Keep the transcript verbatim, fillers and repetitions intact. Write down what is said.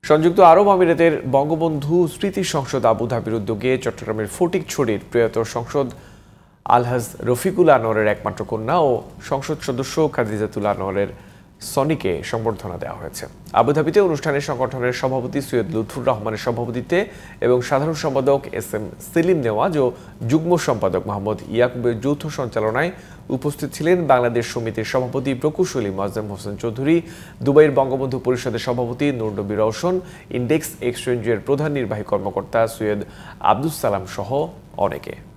সংযুক্ত আরব আমিরাতের বঙ্গবন্ধু স্মৃতি সংসদ আবুধাবির উদ্যোগে চট্টগ্রামের ফটিকছড়ির প্রয়াত সংসদ আলহাজ রফিকুল আনোয়ারের একমাত্র কন্যা ও সংসদ সদস্য খাদিজাতুল আনোয়ারের সনিকে সংবর্ধনা দেওয়া হয়েছে। আবুধাবিতে অনুষ্ঠানে সংগঠনের সভাপতি সৈয়দ লুৎফুর রহমানের সভাপতিত্বে এবং সাধারণ সম্পাদক এস এম সেলিম নেওয়াজ ও যুগ্ম সম্পাদক মোহাম্মদ ইয়াকুবের যৌথ সঞ্চালনায় উপস্থিত ছিলেন বাংলাদেশ সমিতির সভাপতি প্রকৌশলী মোয়াজ্জেম হোসেন চৌধুরী, দুবাইয়ের বঙ্গবন্ধু পরিষদের সভাপতি নূর নবী রওশন, ইন্ডেক্স এক্সচেঞ্জের প্রধান নির্বাহী কর্মকর্তা সৈয়দ আব্দুস সালাম সহ অনেকে।